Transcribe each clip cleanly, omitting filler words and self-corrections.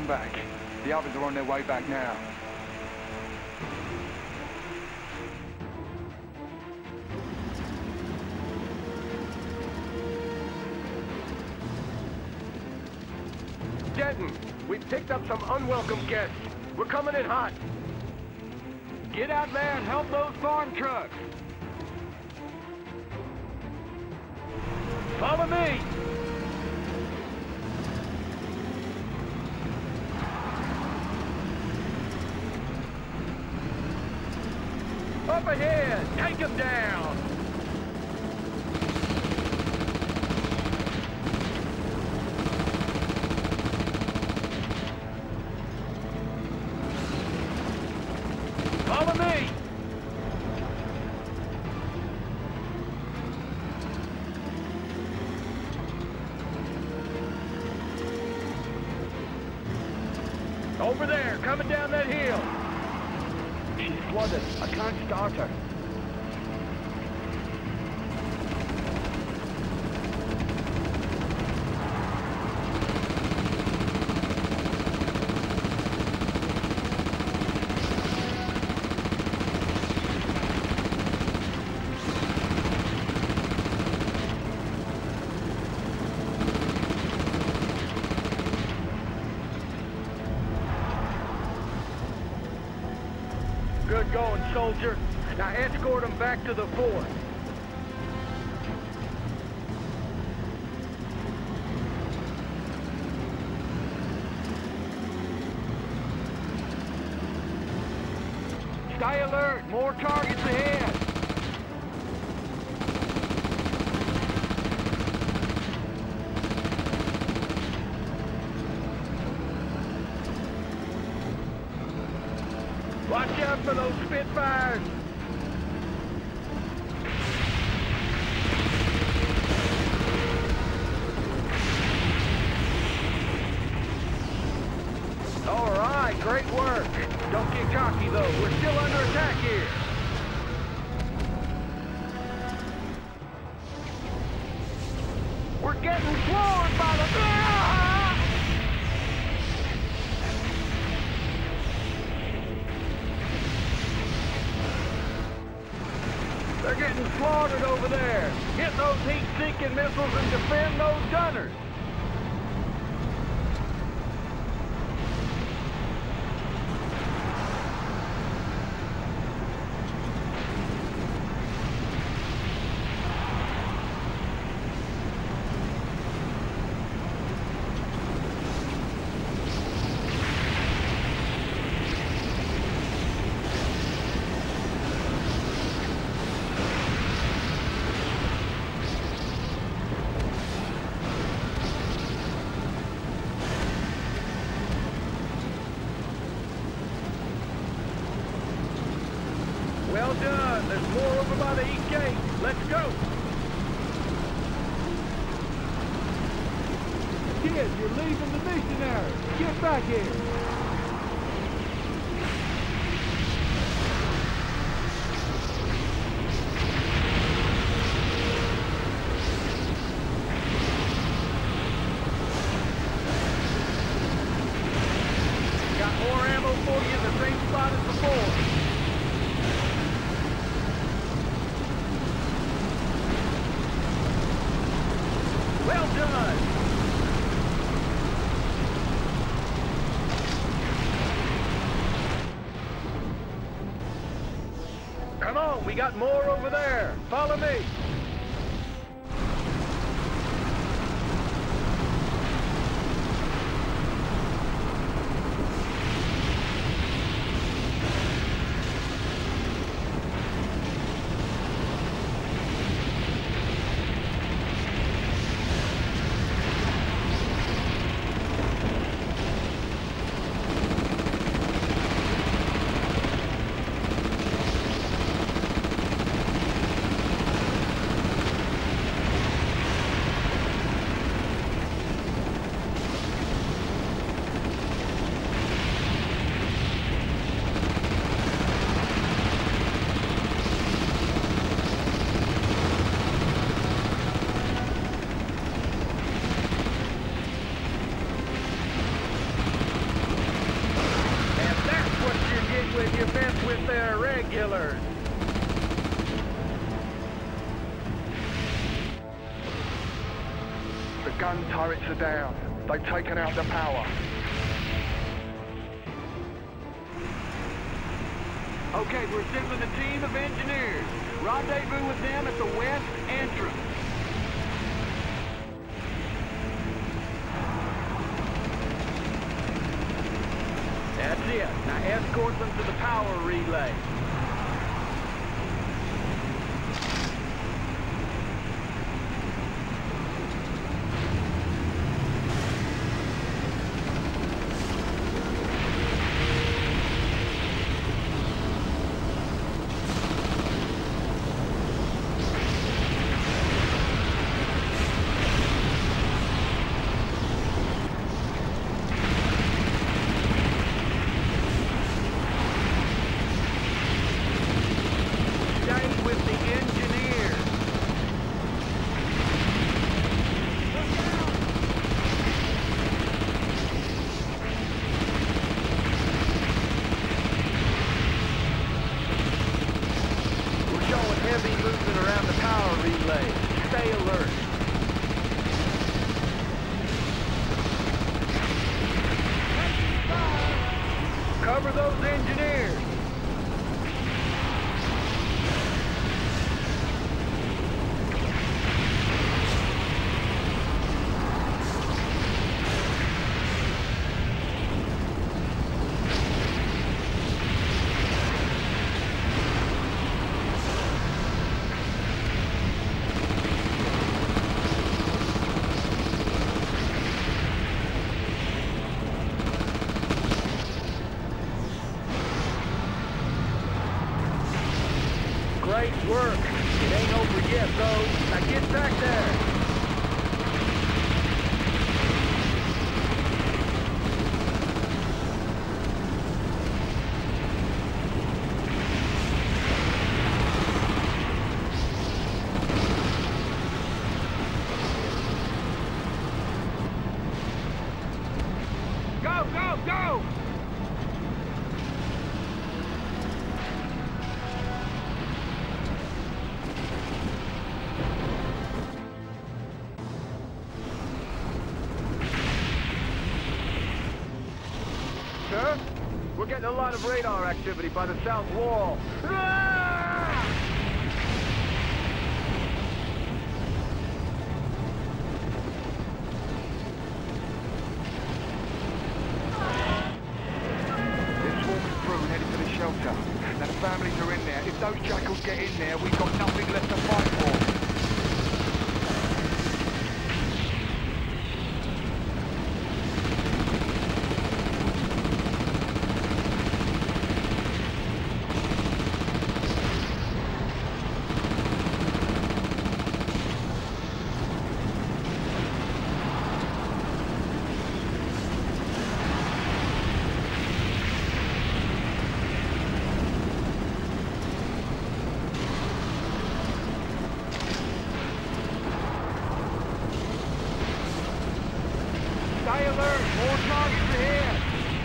back. The others are on their way back now. Denton, we picked up some unwelcome guests. We're coming in hot. Get out there and help those farm trucks. Follow me. Up ahead, take him down. Follow me! Over there, coming down that hill. She's flooded. I can't start her. Good going, soldier. Now escort them back to the fort. Stay alert. More targets ahead. Watch out for those Spitfires! All right, great work. Don't get cocky, though. We're still under attack here. We're getting floored by the... They're getting slaughtered over there. Hit those heat-seeking missiles and defend those gunners. Well done. There's more over by the east gate. Let's go. Kids, you're leaving the missionaries. Get back here. Got more ammo for you in the same spot as before. Well done! Come on, we got more over there. Follow me. If you mess with their regulars. The gun turrets are down. They've taken out the power. Okay, we're sending a team of engineers. Rendezvous with them at the west entrance. That's it. Now escort them to the power relay. Stay alert. Cover those engineers. Great work. It ain't over yet, though. Now get back there. Go, go, go! Sir, we're getting a lot of radar activity by the south wall. Ah! They're swarming through and heading to the shelter. Now the families are in there. If those jackals get in there, we've got nothing left to fight for. Stay alert! More targets ahead!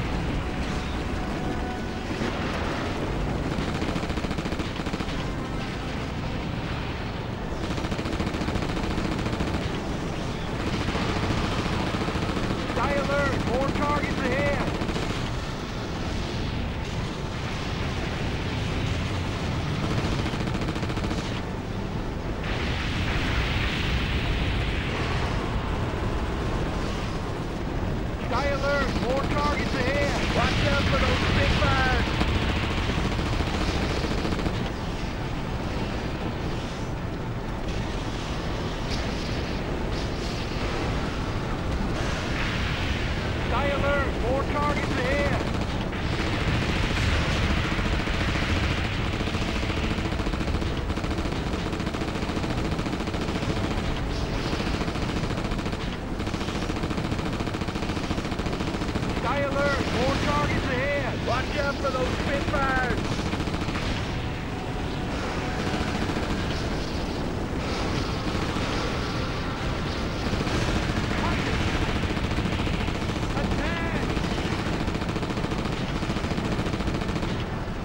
Stay alert! More targets ahead! Stay alert! More targets ahead! Watch out for those big fires! Stay alert! More targets ahead! Stay alert! More targets ahead! Watch out for those Spitfires! Attack!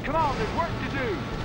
Come on, there's work to do.